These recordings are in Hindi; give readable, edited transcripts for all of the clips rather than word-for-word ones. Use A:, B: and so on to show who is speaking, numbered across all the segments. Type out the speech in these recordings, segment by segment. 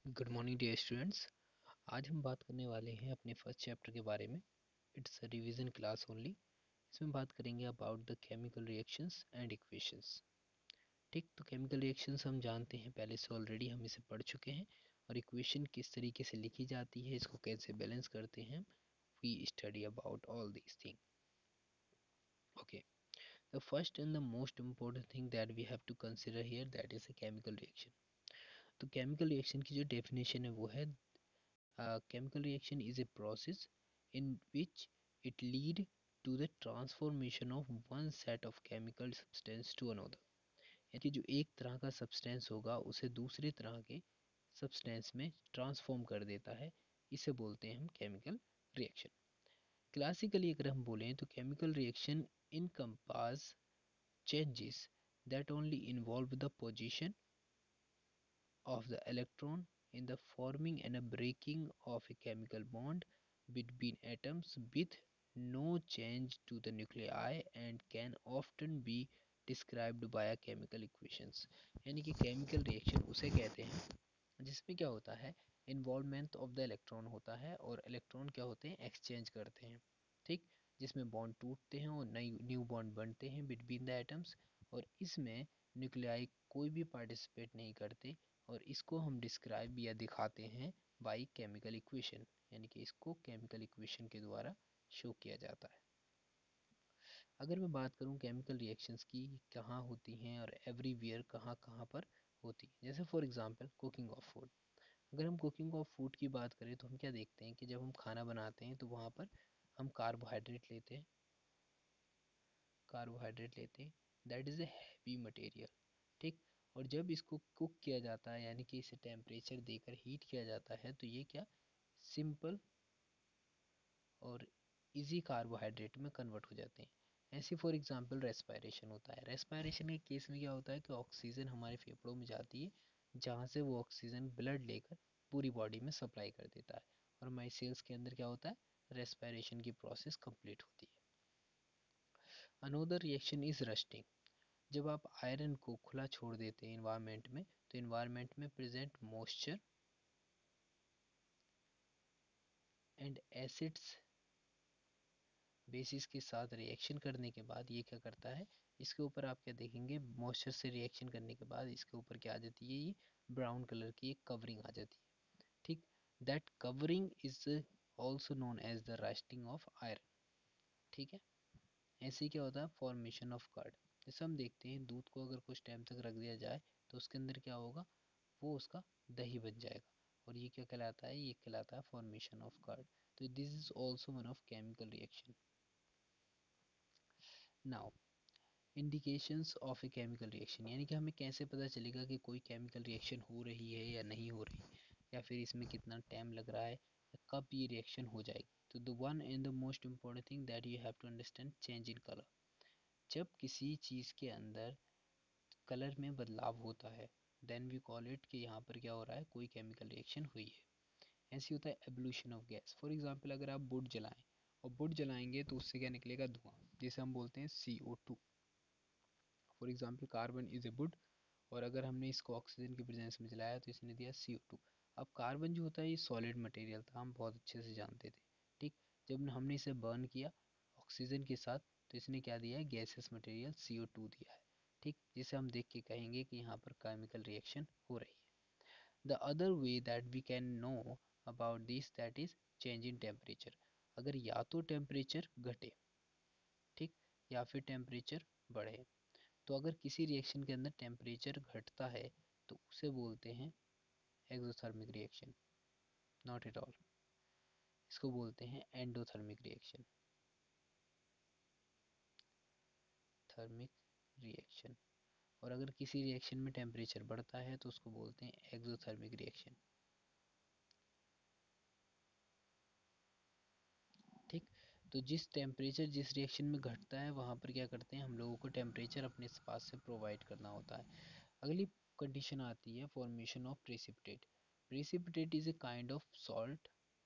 A: Good morning dear students. आज हम बात करने वाले हैं अपने फर्स्ट चैप्टर के बारे में। It's a revision class only. इसमें बात करेंगे about the chemical reactions and equations. ठीक, तो केमिकल रिएक्शंस हम जानते हैं, पहले से ऑलरेडी हम इसे पढ़ चुके हैं। और इक्वेशन किस तरीके से लिखी जाती है, इसको कैसे बैलेंस करते हैं, we study about all these thing. Okay, the first and the most important thing that we have to consider here, that is a chemical reaction. तो केमिकल रिएक्शन की जो डेफिनेशन है वो है, chemical reaction is a process in which it lead to the transformation of one set of chemical substance to another। यानी कि जो एक तरह का सब्सटेंस होगा उसे दूसरे तरह के सब्सटेंस में ट्रांसफॉर्म कर देता है, इसे बोलते हैं हम केमिकल रिएक्शन। क्लासिकली अगर हम बोलें तो chemical reaction encompass changes that only involve the position of the electron in the forming and a breaking of a chemical bond between atoms with no change to the nuclei and can often be described via chemical equations। यानी कि केमिकल रिएक्शन उसे कहते हैं जिसमें क्या होता है, इन्वॉल्वमेंट ऑफ द इलेक्ट्रॉन होता है और इलेक्ट्रॉन क्या होते हैं, एक्सचेंज करते हैं। ठीक, जिसमें बॉन्ड टूटते हैं और नई न्यू बॉन्ड बनते हैं बिटवीन द एटम्स। और इसमें न्यूक्लियाई कोई भी पार्टिसिपेट नहीं करते, और इसको हम डिस्क्राइब या दिखाते हैं बाई केमिकल इक्वेशन। यानी कि इसको केमिकल इक्वेशन के द्वारा शो किया जाता है। अगर मैं बात करूं केमिकल रिएक्शंस की कहाँ होती हैं और एवरीवेयर कहाँ कहाँ पर होती है, जैसे for example cooking of food. अगर हम कुकिंग ऑफ फूड की बात करें तो हम क्या देखते हैं कि जब हम खाना बनाते हैं तो वहाँ पर हम कार्बोहाइड्रेट लेते हैं, that is a heavy material. ठीक, और जब इसको कुक किया जाता है यानी कि इसे टेम्परेचर देकर हीट किया जाता है तो ये क्या, सिंपल और इजी कार्बोहाइड्रेट में कन्वर्ट हो जाते हैं। ऐसे फॉर एग्जांपल रेस्पिरेशन होता है। रेस्पिरेशन के केस में क्या होता है कि ऑक्सीजन हमारे फेफड़ों में जाती है, जहाँ से वो ऑक्सीजन ब्लड लेकर पूरी बॉडी में सप्लाई कर देता है, और हमारी सेल्स के अंदर क्या होता है, रेस्पिरेशन की प्रोसेस कंप्लीट होती है। Another reaction is rusting. जब आप आयरन को खुला छोड़ देते हैं इन्वायरमेंट में, तो इन्वायरमेंट में present moisture and acids bases के साथ रिएक्शन करने के बाद ये क्या करता है, इसके ऊपर आप क्या देखेंगे, मॉइस्चर से रिएक्शन करने के बाद इसके ऊपर क्या आ जाती है, ये ब्राउन कलर की एक कवरिंग आ जाती है। ठीक, that covering is also known as the rusting of iron. ठीक है, ऐसे ही क्या होता है, फॉर्मेशन ऑफ कर्ड। जैसे हम देखते हैं दूध को अगर कुछ टाइम तक रख दिया जाए तो उसके अंदर क्या होगा, वो उसका दही बन जाएगा, और ये क्या कहलाता है, ये कहलाता है फॉर्मेशन ऑफ कर्ड। तो this is also one of chemical reaction. Now indications of a chemical reaction, यानी कि हमें कैसे पता चलेगा कि कोई केमिकल रिएक्शन हो रही है या नहीं हो रही, या फिर इसमें कितना टाइम लग रहा है, या कब ये रिएक्शन हो जाएगी। तो the one and the most important thing that you have to understand, change in colour. जब किसी चीज़ के अंदर कलर में बदलाव होता है, देन वी कॉल इट कि यहाँ पर क्या हो रहा है, कोई केमिकल रिएक्शन हुई है। ऐसे होता है evolution of gas. For example अगर आप वुड जलाएं और वुड जलाएंगे तो उससे क्या निकलेगा, धुआं, जिसे हम बोलते हैं CO2। For example carbon is a wood, और अगर हमने इसको ऑक्सीजन की प्रेजेंस में जलाया तो इसने दिया CO2। अब कार्बन जो होता है ये सॉलिड मटेरियल था, हम बहुत अच्छे से जानते थे। ठीक, जब हमने इसे बर्न किया ऑक्सीजन के साथ तो इसने क्या दिया है, गैसेस मटेरियल CO2 दिया है। ठीक, जिसे हम देख के कहेंगे कि यहाँ पर केमिकल रिएक्शन हो रही है। The other way that we can know about this, that is change in temperature. अगर या तो टेम्परेचर घटे, ठीक, या फिर टेम्परेचर बढ़े। तो अगर किसी रिएक्शन के अंदर टेम्परेचर घटता है तो उसे बोलते हैं exothermic reaction, not at all, इसको बोलते हैं एंडोथर्मिक रिएक्शन। Thermic reaction. और अगर किसी रिएक्शन में टेम्परेचर बढ़ता है तो उसको बोलते हैं एक्सोथर्मिक रिएक्शन। ठीक, तो जिस टेम्परेचर जिस रिएक्शन में घटता है वहाँ पर क्या करते हैं, हम लोगों को टेम्परेचर अपने पास से प्रोवाइड करना होता है। अगली कंडीशन आती है formation of precipitate. Precipitate is a kind of salt,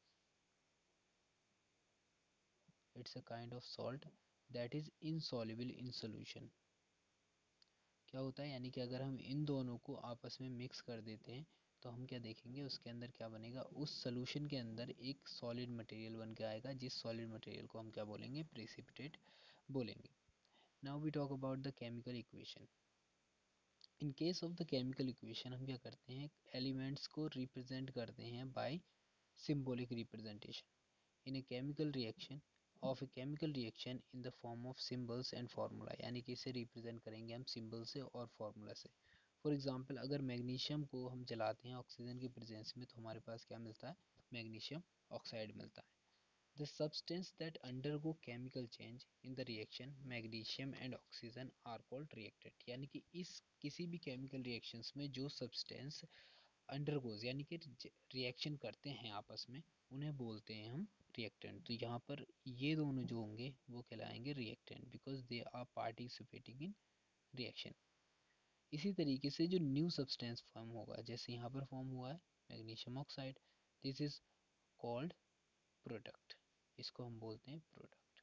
A: it's a kind of salt that is insoluble in solution. क्या होता है, यानी कि अगर हम इन दोनों को आपस में मिक्स कर देते हैं तो हम क्या देखेंगे उसके अंदर क्या बनेगा, उस सोल्यूशन के अंदर एक सॉलिड मटेरियल बन के आएगा, जिस सॉलिड मटेरियल को हम क्या बोलेंगे, प्रेसिपिटेट बोलेंगे। Now we talk about the chemical equation. In case of the chemical equation हम क्या करते हैं, एलिमेंट्स को रिप्रेजेंट करते हैं by symbolic representation in a chemical reaction of a chemical reaction in the form of symbols and formula, यानी कि इसे रिप्रेजेंट करेंगे हम सिंबल से और फार्मूला से। फॉर एग्जांपल अगर मैग्नीशियम को हम जलाते हैं ऑक्सीजन की प्रेजेंस में, तो हमारे पास क्या मिलता है, मैग्नीशियम ऑक्साइड मिलता है। The substance that undergo chemical change in the reaction magnesium and oxygen are called reactant, यानी कि इस किसी भी केमिकल रिएक्शंस में जो सब्सटेंस अंडरगोज यानी कि रिएक्शन करते हैं आपस में, उन्हें बोलते हैं हम रिएक्टेंट। तो यहाँ पर ये दोनों जो होंगे वो कहलाएंगे reactant because they are participating in reaction. इसी तरीके से जो न्यू सब्सटेंस फॉर्म होगा, जैसे यहाँ पर फॉर्म हुआ है magnesium oxide, this is called product, इसको हम बोलते हैं प्रोडक्ट।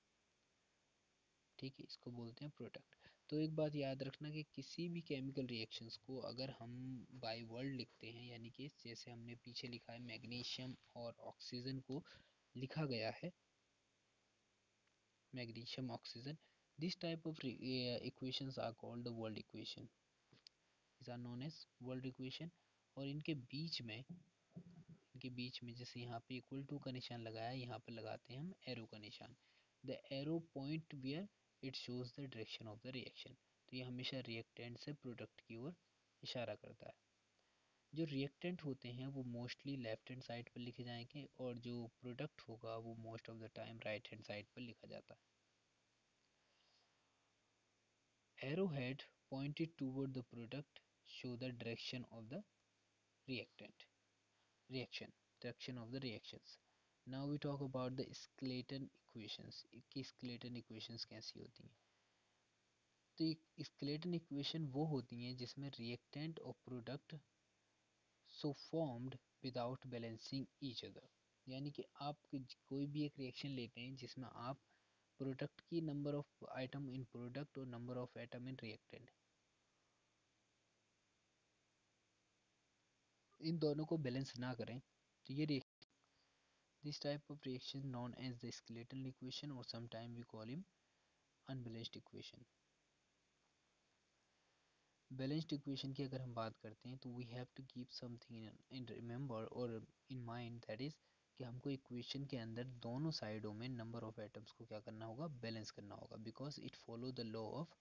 A: ठीक है, इसको बोलते हैं प्रोडक्ट। तो एक बात याद रखना कि किसी भी केमिकल रिएक्शंस को अगर हम बाय वर्ड लिखते हैं, यानी कि जैसे हमने पीछे लिखा है मैग्नीशियम और ऑक्सीजन को लिखा गया है magnesium oxygen, this type of equations are called the world equation, these are known as world equation. और इनके बीच में जैसे यहाँ पे इक्वल टू का निशान लगाया, यहाँ पर लगाते हैं हम एरो का निशान। The arrow point where it shows the direction of the reaction, तो ये हमेशा रिएक्टेंट से प्रोडक्ट की ओर इशारा करता है। जो रिएक्टेंट होते हैं वो मोस्टली लेफ्ट हैंड साइड पर लिखे जाएंगे, और जो प्रोडक्ट होगा वो most of the time right hand side पर लिखा जाता है। Arrow head pointed toward the product show the direction of the reactant direction of the reactions. Now we talk about the Skeleton equations कि Skeleton equations कैसी होती हैं। तो Skeleton equation वो होती हैं जिसमें reactant और product so formed without balancing each other, यानी कि आप कोई भी एक रिएक्शन लेते हैं जिसमें आप प्रोडक्ट की number of item in product और number of item in reactant, इन दोनों को बैलेंस ना करें, तो ये this type of reaction known as the skeletal equation, or sometimes we call him unbalanced equation। Balanced equation की अगर हम बात करते हैं तो we have to keep something in remember और इन माइंड, दैट इज कि हमको इक्वेशन के अंदर दोनों साइडों में नंबर ऑफ एटम्स को क्या करना होगा, बैलेंस करना होगा, because it follow the law of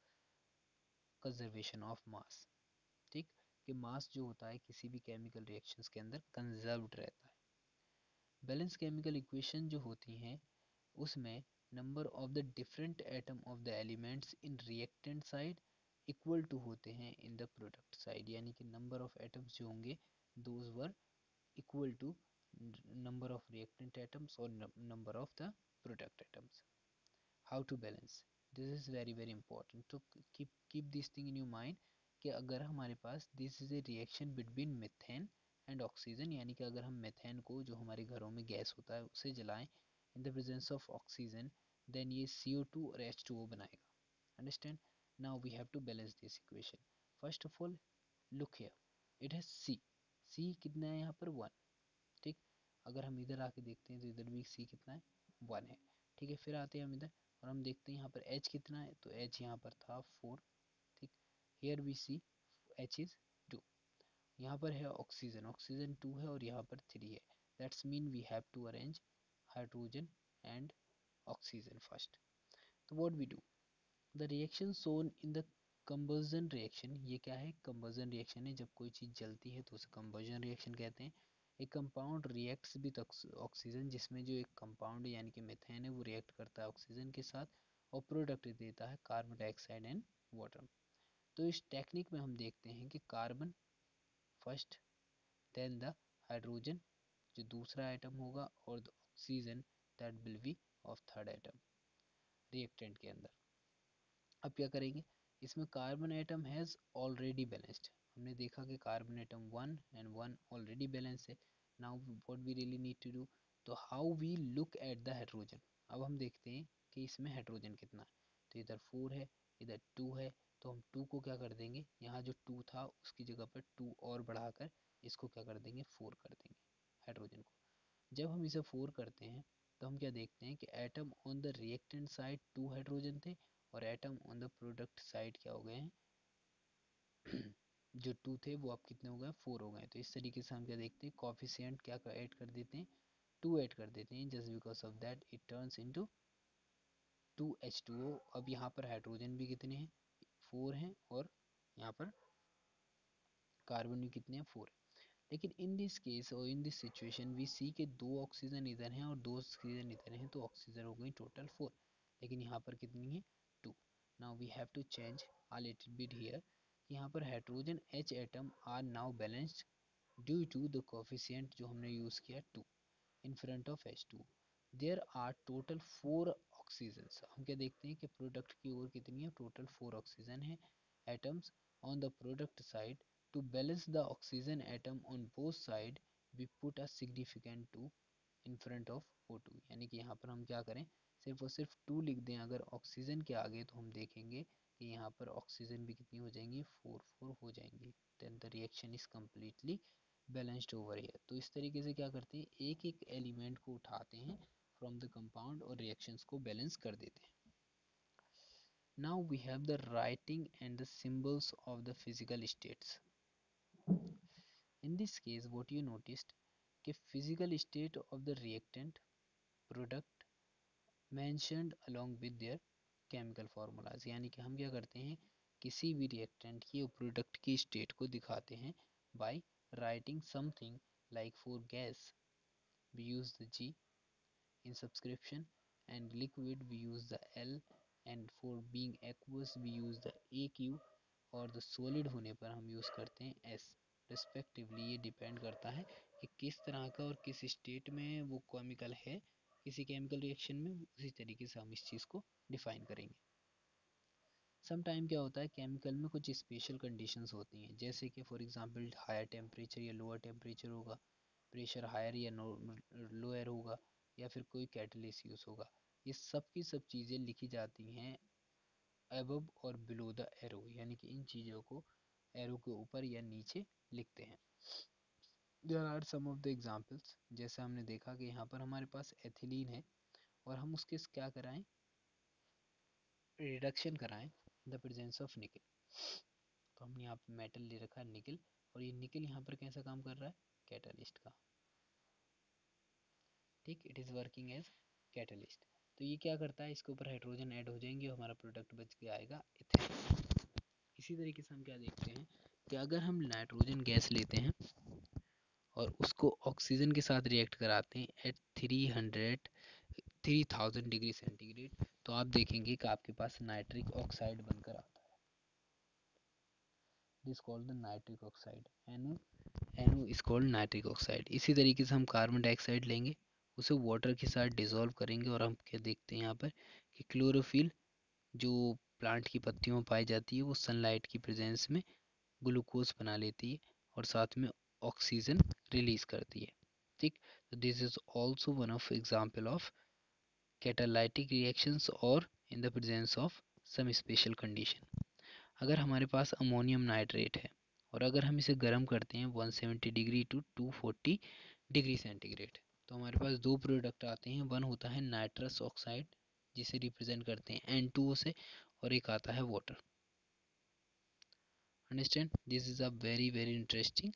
A: conservation of mass. ठीक, कि मास जो होता है किसी भी केमिकल रिएक्शंस के अंदर कंजर्व्ड रहता है। बैलेंस केमिकल इक्वेशन जो होती हैं उसमें number of the different atom of the elements in reactant side equal to होते हैं इन द प्रोडक्ट साइड, यानी कि नंबर ऑफ एटम्स जो होंगे those were equal to number of reactant atoms or number of the product atoms. How to balance, this is very important to keep this thing in your mind कि अगर हमारे पास this is a reaction between methane and oxygen, यानी कि अगर हम मेथेन को जो हमारे घरों में गैस होता है उसे जलाएं in the presence of oxygen, then ये CO2 और H2O बनाएगा। Understand? Now we have to balance this equation. First of all look here, it has C कितना है यहाँ पर 1। ठीक, अगर हम इधर आके देखते हैं तो इधर भी सी कितना है, 1 है। ठीक है, फिर आते हैं हम इधर और हम देखते हैं यहाँ पर H कितना है, तो H यहाँ पर था 4। ठीक, here we see H is 2। यहाँ पर है ऑक्सीजन, ऑक्सीजन 2 है और यहाँ पर 3 है। That's mean we have to arrange hydrogen and oxygen first. तो what we do, the reaction shown in the combustion reaction, ये क्या है, कंबसन रिएक्शन है, जब कोई चीज़ जलती है तो उसे कंबसन रिएक्शन कहते हैं। एक कंपाउंड रिएक्ट्स विद ऑक्सीजन, जिसमें जो एक कंपाउंड यानी कि मीथेन है वो रिएक्ट करता है ऑक्सीजन के साथ और प्रोडक्ट देता है कार्बन डाइऑक्साइड एंड वाटर। तो इस टेक्निक में हम देखते हैं कि carbon first, then the hydrogen जो दूसरा आइटम होगा, और the oxygen that will be of third item reactant के अंदर। अब क्या करेंगे, इसमें carbon atom has already balanced, हमने देखा कि carbon atom 1 and 1 already balance है। Now what we really need to do, तो how we look at the hydrogen. अब हम देखते हैं कि इसमें हाइड्रोजन कितना है, तो इधर 4 है, इधर 2 है, तो हम 2 को क्या कर देंगे, यहाँ जो 2 था उसकी जगह पर 2 और बढ़ाकर इसको क्या कर देंगे, 4 कर देंगे हाइड्रोजन को। जब हम इसे 4 करते हैं तो हम क्या देखते हैं कि atom on the reactant side 2 hydrogen थे और atom on the product side क्या हो गए हैं जो 2 थे वो अब कितने हो गए, 4 हो गए। तो इस तरीके से हम क्या देखते हैं, कॉफिशिएंट क्या ऐड कर देते हैं, 2 ऐड कर देते हैं, just because of that it turns into 2H2O। अब यहाँ पर हाइड्रोजन भी कितने हैं, 4 हैं, और यहाँ पर कार्बन भी कितने हैं, 4 है। लेकिन इन दिस केस और in this situation we see के 2 ऑक्सीजन इधर हैं और 2 ऑक्सीजन इधर हैं, तो ऑक्सीजन हो गई टोटल 4, लेकिन यहाँ पर कितनी है, 2। Now we have to change a little bit here। यहाँ पर hydrogen H atom are now balanced due to the coefficient जो हमने यूज किया 2 in front of H2। There are total 4 oxygens. हम क्या देखते हैं कि प्रोडक्ट की ओर कितनी है, टोटल 4 ऑक्सीजन है atoms on the product side. To balance the oxygen atom on both side we put a significant 2 in front of O2। यानी कि यहाँ पर हम क्या करें, सिर्फ और सिर्फ 2 लिख दें अगर ऑक्सीजन के आगे, तो हम देखेंगे कि यहाँ पर ऑक्सीजन भी कितनी हो जाएंगी, 4 हो जाएंगी। Then the reaction is completely balanced over here. तो इस तरीके से क्या करते हैं, एक एक एलिमेंट को उठाते हैं फ्रॉम द कंपाउंड और रिएक्शंस को बैलेंस कर देते हैं। Now we have the writing and the symbols of the physical states. In this case what you noticed कि physical state of the reactant product mentioned along with their chemical formulas. यानी कि हम क्या करते हैं, किसी भी रिएक्टेंट की और प्रोडक्ट की स्टेट को दिखाते हैं by writing something like for gas we use the G in subscription, and liquid we use the L, and for being aqueous we use the AQ, और the solid होने पर हम यूज़ करते हैं S रिस्पेक्टिवली। ये डिपेंड करता है कि किस तरह का और किस स्टेट में वो केमिकल है किसी केमिकल रिएक्शन में, उसी तरीके से हम इस चीज़ को डिफाइन करेंगे। सम टाइम क्या होता है, केमिकल में कुछ स्पेशल कंडीशंस होती हैं, जैसे कि फॉर एग्जांपल हायर टेम्परेचर या लोअर टेम्परेचर होगा, प्रेशर हायर या लोअर होगा, या फिर कोई कैटलिस्ट यूज होगा। ये सब की सब चीज़ें लिखी जाती हैं अबव और बिलो द एरो, यानी कि इन चीज़ों को एरो के ऊपर या नीचे लिखते हैं। There are some of the examples, जैसे हमने देखा कि यहाँ पर हमारे पास एथिलीन है और हम उसके क्या कराएं, रिडक्शन कराएं द प्रेजेंस ऑफ निकल। तो हमने यहाँ पे मेटल ले रखा है निकल, और ये निकल यहाँ पर कैसा काम कर रहा है, कैटलिस्ट का। ठीक, it is working as catalyst. तो ये क्या करता है, इसके ऊपर हाइड्रोजन ऐड हो जाएंगे और हमारा प्रोडक्ट बच के आएगा इथेनॉल। इसी तरीके से हम क्या देखते हैं कि अगर हम नाइट्रोजन गैस लेते हैं और उसको ऑक्सीजन के साथ रिएक्ट कराते हैं एट 3000 डिग्री सेंटीग्रेड, तो आप देखेंगे कि आपके पास नाइट्रिक ऑक्साइड बनकर आता है। It is called the nitric oxide, NO is called nitric oxide. इसी तरीके से हम कार्बन डाइऑक्साइड लेंगे, उसे वाटर के साथ डिसॉल्व करेंगे, और हम क्या देखते हैं यहाँ पर कि क्लोरोफिल जो प्लांट की पत्तियों में पाई जाती है वो सनलाइट की प्रेजेंस में ग्लूकोज बना लेती है और साथ में ऑक्सीजन रिलीज करती है। ठीक, तो this is also one of example of catalytic reactions और in the presence of some special condition. अगर हमारे पास अमोनियम नाइट्रेट है और अगर हम इसे गर्म करते हैं 170 डिग्री टू 240 डिग्री सेंटीग्रेड, तो हमारे पास दो प्रोडक्ट आते हैं। वन होता है नाइट्रस ऑक्साइड जिसे रिप्रेजेंट करते हैं N2O से, और एक आता है water. Understand, this is a very very interesting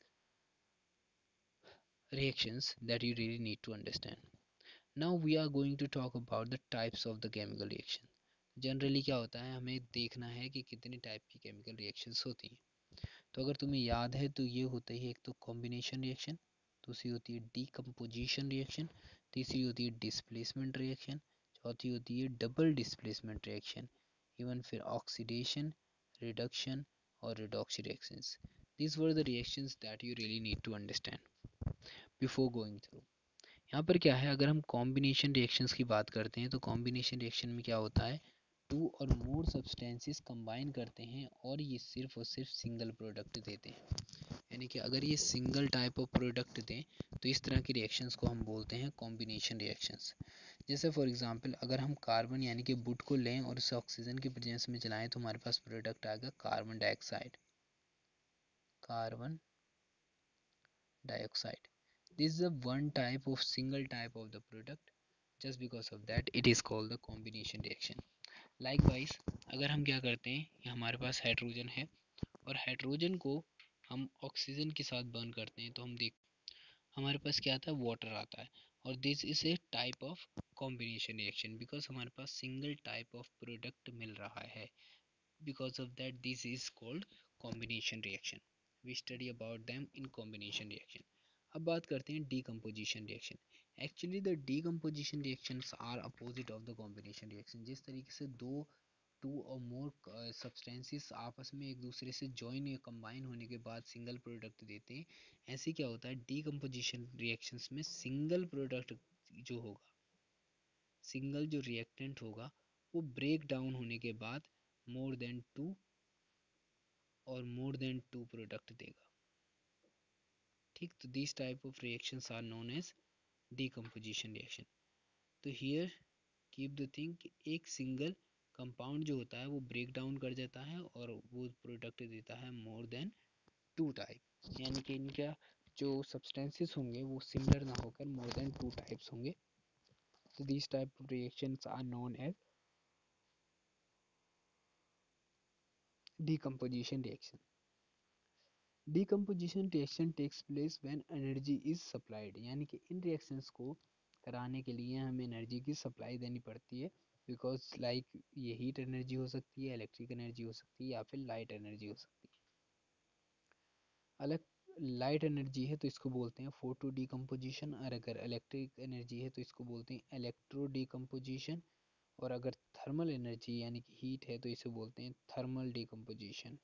A: reactions that you really need to understand. Now we are going to talk about the types of the chemical reaction. Generally क्या होता है, हमें देखना है कि कितने टाइप की केमिकल रिएक्शंस होती हैं। तो अगर तुम्हें याद है तो ये होता है एक तो कॉम्बिनेशन रिएक्शन, दूसरी होती है डीकम्पोजिशन रिएक्शन, तीसरी होती है डिस्प्लेसमेंट रिएक्शन, चौथी होती है डबल डिस्प्लेसमेंट रिएक्शन, इवन फिर ऑक्सीडेशन, रिडक्शन और redox reactions. These were the reactions that you really need to understand before going through. यहाँ पर क्या है, अगर हम कॉम्बिनेशन रिएक्शंस की बात करते हैं तो कॉम्बिनेशन रिएक्शन में क्या होता है, टू और मोर सब्सटेंसेस कंबाइन करते हैं और ये सिर्फ और सिर्फ सिंगल प्रोडक्ट देते हैं। यानी कि अगर ये सिंगल टाइप ऑफ प्रोडक्ट दें तो इस तरह की रिएक्शंस को हम बोलते हैं कॉम्बिनेशन रिएक्शंस। जैसे फॉर एग्जांपल अगर हम कार्बन यानी कि वुड को लें और उसे ऑक्सीजन की प्रेजेंस में जलाएं तो हमारे पास प्रोडक्ट आएगा carbon dioxide, carbon dioxide. This is the one type of single type of the product. Just because of that it is called the combination reaction. Likewise, अगर हम क्या करते हैं, ये हमारे पास हाइड्रोजन है और हाइड्रोजन को हम ऑक्सीजन के साथ बर्न करते हैं तो हम देख हमारे पास क्या आता है, वाटर आता है। और this is a type of combination reaction because हमारे पास सिंगल टाइप ऑफ प्रोडक्ट मिल रहा है। Because of that this is called combination reaction. We study about them in combination reaction. अब बात करते हैं decomposition reaction. Actually the decomposition reactions are opposite of the combination reaction. जिस तरीके से दो टू और मोर सब्सटेंसेस आपस में एक दूसरे से जॉइन या कंबाइन होने के बाद सिंगल प्रोडक्ट देते हैं, ऐसे क्या होता है डीकम्पोजिशन रिएक्शंस में सिंगल प्रोडक्ट जो होगा, सिंगल जो रिएक्टेंट होगा वो ब्रेक डाउन होने के बाद मोर देन टू और मोर देन टू प्रोडक्ट देगा। ठीक, तो this type of reactions are known as decomposition reaction. तो हियर कीप द थिंग कि एक सिंगल कंपाउंड जो होता है वो ब्रेक डाउन कर जाता है और वो प्रोडक्ट देता है मोर देन टू टाइप, यानी कि इनका जो सब्सटेंसेस होंगे वो सिमिलर ना होकर मोर देन टू टाइप्स होंगे। तो this type of reactions are known as decomposition reaction. Decomposition reaction takes place when energy is supplied, यानी कि इन reactions को कराने के लिए हमें एनर्जी की सप्लाई देनी पड़ती है। बिकॉज लाइक ये हीट एनर्जी हो सकती है, इलेक्ट्रिक एनर्जी हो सकती है या फिर लाइट एनर्जी हो सकती है। अलग लाइट एनर्जी है तो इसको बोलते हैं फोटो डिकम्पोजिशन, और अगर इलेक्ट्रिक एनर्जी है तो इसको बोलते हैं इलेक्ट्रो डिकम्पोजिशन, और अगर थर्मल एनर्जी यानी कि हीट है तो इसे बोलते हैं थर्मल डिकम्पोजिशन,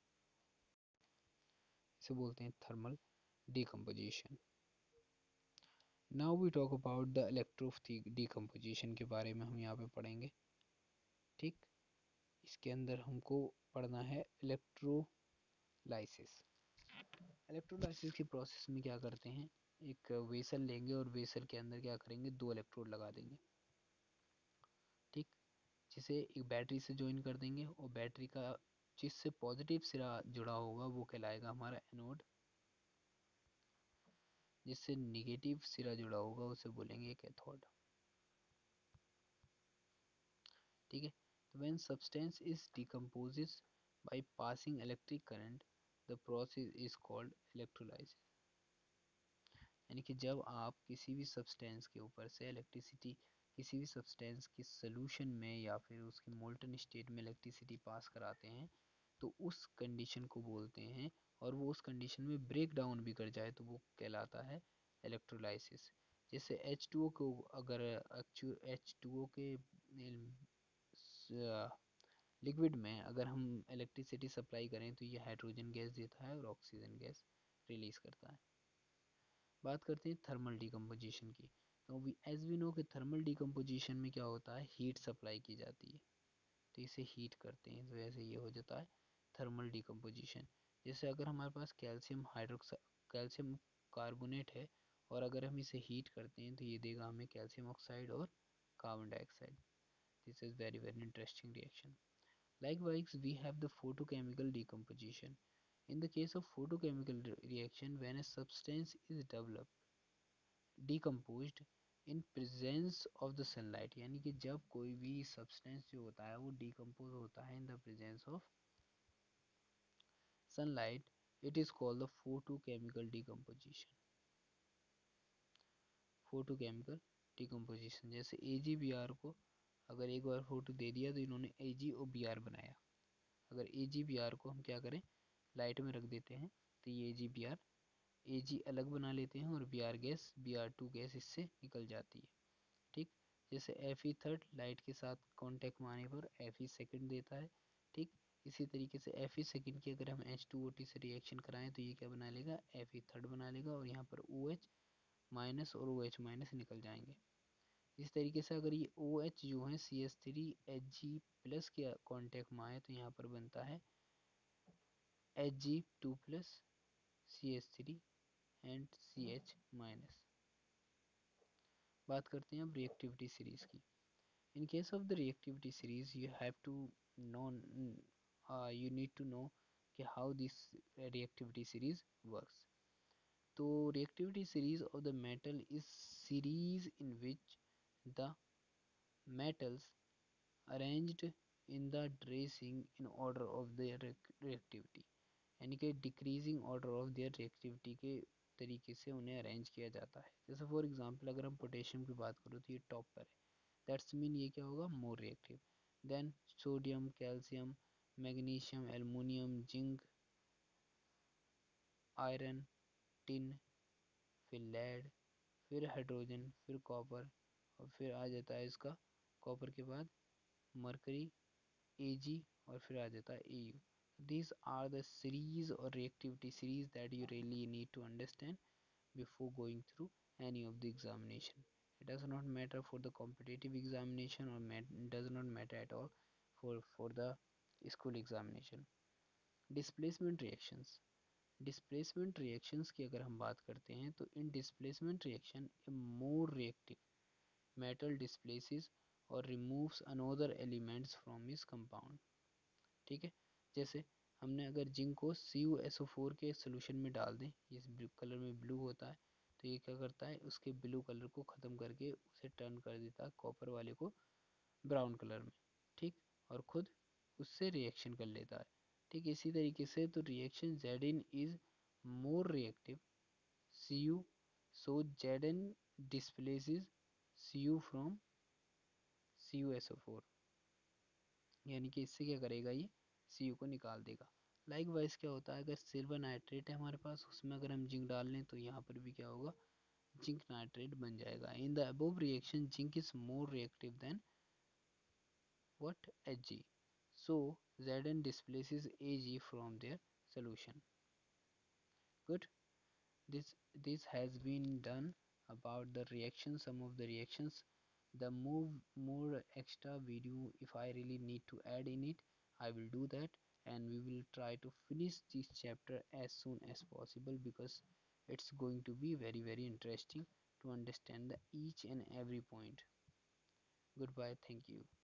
A: इसे बोलते हैं thermal decomposition. Now we talk about the electro decomposition के बारे में हम यहाँ पे पढ़ेंगे। ठीक, इसके अंदर हमको पढ़ना है इलेक्ट्रोलाइसिस। इलेक्ट्रोलाइसिस की प्रोसेस में क्या करते हैं, एक वेसल लेंगे और वेसल के अंदर क्या करेंगे, दो इलेक्ट्रोड लगा देंगे। ठीक, जिसे एक बैटरी से ज्वाइन कर देंगे और बैटरी का जिससे पॉजिटिव सिरा जुड़ा होगा वो कहलाएगा हमारा एनोड, जिससे निगेटिव सिरा जुड़ा होगा उसे बोलेंगे कैथोड। ठीक है, तो when substance is decomposes by passing electric current the process is called electrolysis. यानी कि जब आप किसी भी सब्सटेंस के ऊपर से इलेक्ट्रिसिटी, किसी भी सब्सटेंस के सोल्यूशन में या फिर उसके मोल्टन स्टेट में इलेक्ट्रिसिटी पास कराते हैं तो उस कंडीशन को बोलते हैं, और वो उस कंडीशन में ब्रेक डाउन भी कर जाए तो वो कहलाता है इलेक्ट्रोलाइसिस। जैसे H2O को अगर H2O के लिक्विड में अगर हम इलेक्ट्रिसिटी सप्लाई करें तो ये हाइड्रोजन गैस देता है और ऑक्सीजन गैस रिलीज करता है। बात करते हैं थर्मल डिकम्पोजिशन की। तो एज वी नो कि थर्मल डिकम्पोजिशन में क्या होता है, हीट सप्लाई की जाती है तो इसे हीट करते हैं, तो ऐसे ये हो जाता है थर्मल डिकम्पोजिशन। जैसे अगर हमारे पास कैल्शियम कार्बोनेट है और अगर हम इसे हीट करते हैं तो ये देगा हमें कैल्शियम ऑक्साइड और carbon dioxide. This is very very interesting reaction. Likewise, we have the photochemical decomposition. In the case of photochemical reaction, when a substance is developed, decomposed in presence of the sunlight, यानी कि जब कोई भी substance जो होता है वो decompose होता है in the presence of sunlight, it is called the photochemical decomposition. Photochemical decomposition, जैसे AgBr को अगर एक बार फोटो दे दिया तो इन्होंने Ag और Br बनाया। अगर AgBr को हम क्या करें, लाइट में रख देते हैं तो ये AgBr Ag अलग बना लेते हैं और Br गैस Br2 गैस इससे निकल जाती है। ठीक, जैसे Fe थर्ड लाइट के साथ कांटेक्ट में आने पर Fe सेकंड देता है। ठीक, इसी तरीके से Fe सेकंड की अगर हम H2OT से रिएक्शन कराएं तो ये क्या बना लेगा, Fe थर्ड बना लेगा और यहाँ पर OH माइनस और OH माइनस निकल जाएंगे। इस तरीके से अगर ये OH जो है CH3Hg प्लस के कांटेक्ट में आए तो यहाँ पर बनता है Hg2 plus CH3 and CH minus. बात करते हैं अब रिएक्टिविटी सीरीज की। In case of the reactivity series, you have to know, you need to know कि how this reactivity series works. तो reactivity series of the metal is series in which the metals arranged in the tracing in order of their reactivity, यानी कि decreasing order of their reactivity के तरीके से उन्हें अरेंज किया जाता है। जैसे फॉर एग्जांपल अगर हम पोटेशियम की बात करो तो ये टॉप पर है, दैट्स मीन ये क्या होगा, more reactive than sodium, calcium, magnesium, aluminium, zinc, iron, tin, फिर लेड, फिर हाइड्रोजन, फिर कॉपर, और फिर आ जाता है इसका कॉपर के बाद मरकरी, Ag, और फिर आ जाता है Au. These are the series or reactivity series that you really need to understand before going through any of the examination. It does not matter for the competitive examination or does not matter at all for the school examination. Displacement reactions. Displacement reactions की अगर हम बात करते हैं तो in displacement reaction a more reactive metal displaces or removes another elements from its compound. ठीक है, जैसे हमने अगर जिंक को CuSO4 के सोल्यूशन में डाल दें, इस ब्लू कलर में ब्लू होता है, तो ये क्या करता है, उसके ब्लू कलर को ख़त्म करके उसे टर्न कर देता है कॉपर वाले को ब्राउन कलर में, ठीक, और खुद उससे रिएक्शन कर लेता है। ठीक इसी तरीके से तो reaction Zn is more reactive Cu, so Zn displaces Cu from CuSO4, यानी कि इससे क्या करेगा, ये Cu को निकाल देगा। लाइक वाइज क्या होता है, अगर सिल्वर नाइट्रेट है हमारे पास, उसमें अगर हम जिंक डाल लें तो यहाँ पर भी क्या होगा, जिंक नाइट्रेट बन जाएगा। In the above reaction zinc is more reactive than what Hg, so Zn displaces Ag from their solution. Good. This has been done about the reaction, some of the reactions. The more extra video, if I really need to add in it, I will do that, and we will try to finish this chapter as soon as possible because it's going to be very interesting to understand the each and every point. Goodbye, thank you.